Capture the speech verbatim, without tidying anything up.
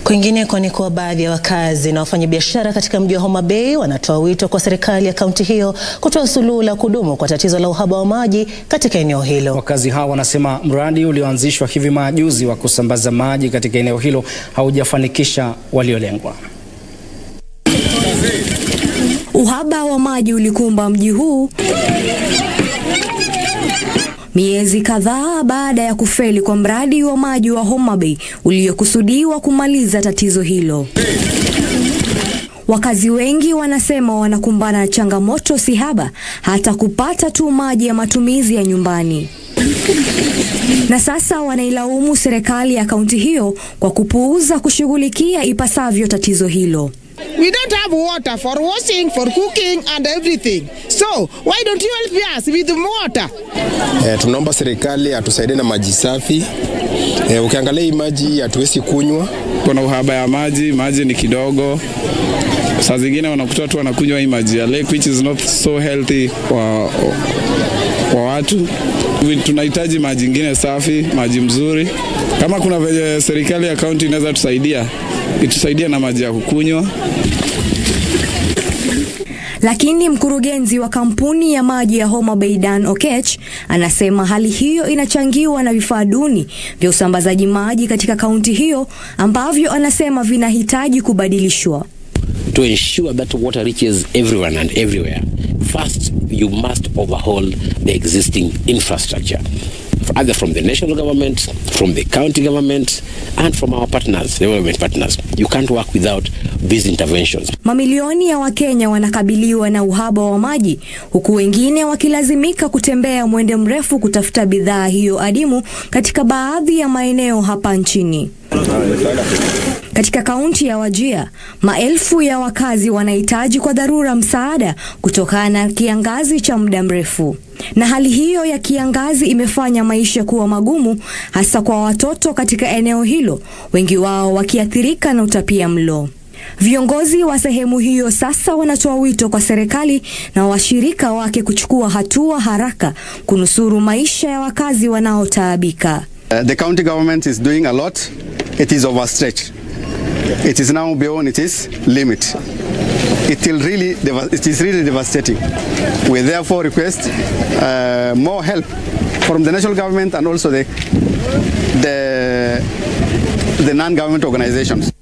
Kwingineko ni kwa baadhi ya wakazi na wafanyibiashara katika mji wa Homa Bay wanatoa wito kwa serikali ya kaunti hiyo kutoa suluhu la kudumu kwa tatizo la uhaba wa maji katika eneo hilo. Wakazi hao wanasema mradi ulioanzishwa hivi majuzi wa kusambaza maji katika eneo hilo haujafanikisha waliolengwa. Uhaba wa maji ulikumba mji huu miezi kadhaa baada ya kufeli kwa mradi wa maji wa Homa Bay uliokusudiwa kumaliza tatizo hilo. Wakazi wengi wanasema wanakumbana na changamoto si haba hata kupata tu maji ya matumizi ya nyumbani. Na sasa wanailaumu serikali ya kaunti hiyo kwa kupuuza kushughulikia ipasavyo tatizo hilo. We don't have water for washing, for cooking and everything. So, why don't you help us with the water? Eh, tunaomba serikali atusaidie na maji safi. Eh, ukiangalia hii maji hatuwezi kunywa. Kuna uhaba ya maji, maji ni kidogo. Saa zingine wanakuta tu wanakunywa hii maji ya lake which is not so healthy kwa kwa watu. Tunahitaji maji ingine safi, maji mzuri. Kama kuna vile serikali ya kaunti inaweza tusaidia, itusaidia na maji ya kukunywa. Lakini mkurugenzi wa kampuni ya maji ya Homa Bay Dan Okech anasema hali hiyo inachangiwa na vifaa duni vya usambazaji maji katika kaunti hiyo ambavyo anasema vinahitaji kubadilishwa. To ensure that water reaches everyone and everywhere, first you must overhaul the existing infrastructure, either from the national government, from the county government, and from our partners, development partners. You can't work without these interventions. Mamilioni ya Wakenya wanakabiliwa na uhaba wa maji, huku wengine wakilazimika kutembea mwendo mrefu kutafuta bidhaa hiyo adimu katika baadhi ya maeneo hapa nchini. Katika kaunti ya Wajir, maelfu ya wakazi wanahitaji kwa dharura msaada kutokana na kiangazi cha muda mrefu. Na hali hiyo ya kiangazi imefanya maisha kuwa magumu hasa kwa watoto katika eneo hilo, wengi wao wakiathirika na utapiamlo. Viongozi wa sehemu hiyo sasa wanatoa wito kwa serikali na washirika wake kuchukua hatua haraka kunusuru maisha ya wakazi wanaotaabika. Uh, the county government is doing a lot. It is overstretched. It is now beyond its limit. It will really, it is really devastating. We therefore request uh, more help from the national government and also the the, the non-government organizations.